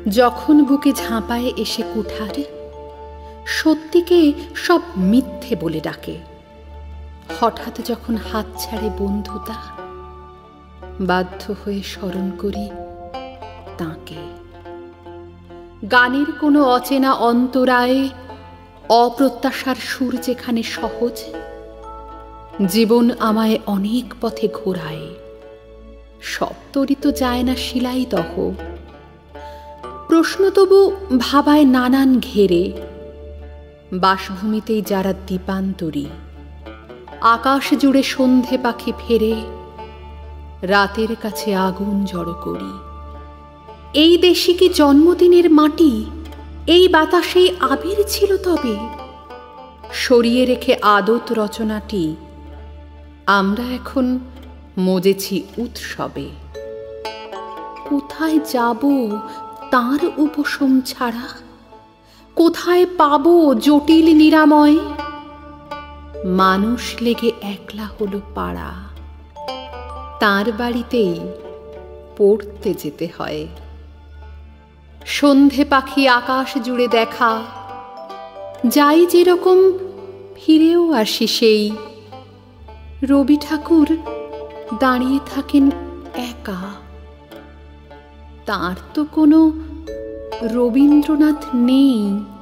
যখন বুকে ঝাঁপায় এসে কুঠার, সত্যিকে সব মিথ্যে বলে ডাকে। হঠাৎ যখন হাত ছাড়ে বন্ধুতা, বাধ্য হয়ে স্মরণ করি তাঁকে। গানের কোনো অচেনা অন্তরায়ে অপ্রত্যাশার সুর যেখানে সহজ, জীবন আমায় অনেক পথে ঘোরায়। সব তরি তো যায় না শিলাই দহ, প্রশ্ন তবু ভাবায় নানান ঘেরে। বাসভূমিতেই যারা দীপান্তরী, আকাশ জুড়ে সন্ধে পাখি ফেরে, রাতের কাছে আগুন জড়ো করি। এই দেশে কি জন্মদিনের মাটি, এই বাতাসেই আবির ছিল তবে? সরিয়ে রেখে আদত রচনাটি আমরা এখন মজেছি উৎসবে। কোথায় যাব তাঁর উপশম ছাড়া? কোথায় পাব জটিল নিরাময়? মানুষ লেগে একলা হলো পাড়া, তাঁর বাড়িতেই পড়তে যেতে হয়। সন্ধে পাখি আকাশ জুড়ে দেখা, যাই যেরকম ফিরেও আসি সেই। রবি ঠাকুর দাঁড়িয়ে থাকেন একা, তাঁর তো কোনো রবীন্দ্রনাথ নেই।